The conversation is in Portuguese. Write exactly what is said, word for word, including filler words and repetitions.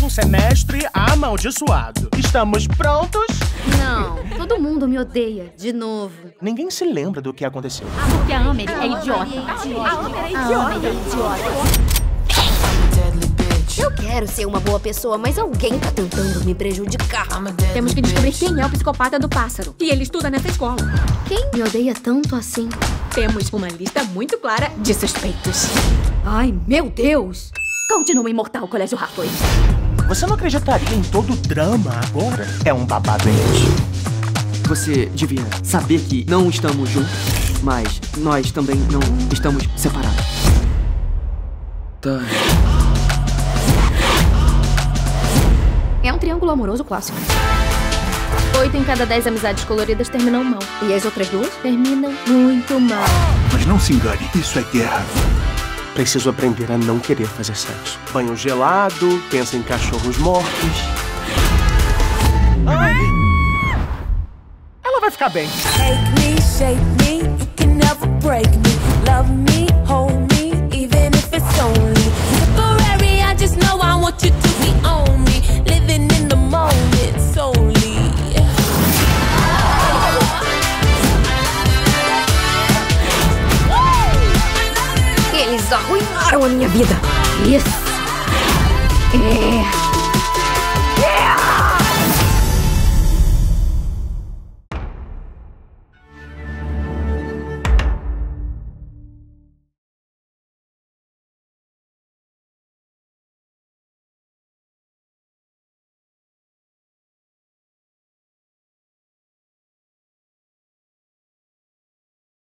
um semestre amaldiçoado. Estamos prontos? Não, todo mundo me odeia, de novo. Ninguém se lembra do que aconteceu. Porque a Amelie é idiota. A Amelie é idiota. Eu quero ser uma boa pessoa, mas alguém tá tentando me prejudicar. Temos que descobrir quem é o psicopata do pássaro. E ele estuda nessa escola. Quem me odeia tanto assim? Temos uma lista muito clara de suspeitos. Ai, meu Deus! Continua imortal, Colégio Hartley. Você não acreditaria em todo o drama agora? É um babado em Você devia saber que não estamos juntos, mas nós também não estamos separados. Tá. É um triângulo amoroso clássico. Oito em cada dez amizades coloridas terminam mal. E as outras duas terminam muito mal. Mas não se engane, isso é guerra. Preciso aprender a não querer fazer sexo. Banho gelado, pensa em cachorros mortos. Ai. Ela vai ficar bem. Take me, shape me, you can never break me. Love me, hold me, even if it's only temporary. I just know I want you to be on me. Living in the moment solely. Eles arruinaram a minha vida. Isso. É.